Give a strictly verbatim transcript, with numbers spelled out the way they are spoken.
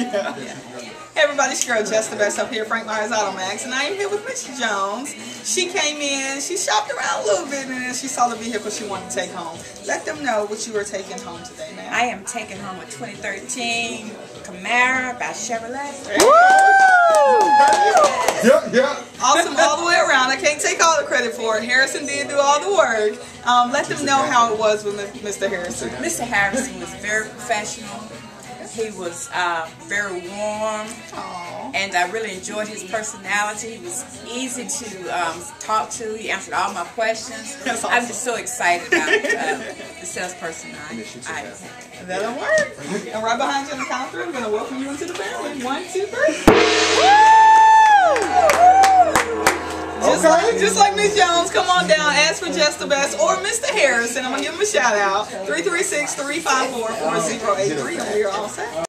Yeah. Hey everybody, it's your girl Jess the Best up here, Frank Myers Automax, and I am here with Miss Jones. She came in, she shopped around a little bit, and then she saw the vehicle she wanted to take home. Let them know what you were taking home today, ma'am. I am taking home a twenty thirteen Camaro by Chevrolet. Woo! Yeah, yeah. Awesome all the way around. I can't take all the credit for it. Harrison did do all the work. Um, let them know how it was with Mister Harrison. Mister Harrison was very professional. He was uh, very warm. Aww. And I really enjoyed his personality. He was easy to um, talk to. He answered all my questions. That's awesome. I'm just so excited about uh, the salesperson I, I had. That'll work. And right behind you on the count of three, I'm going to welcome you into the family. One, two, three. Just Okay. like, just like Miss Jones, come on down, ask for Jess the Best or Mister Harrison. I'm going to give him a shout out. three three six, three five four, four zero eight three. And we're all set.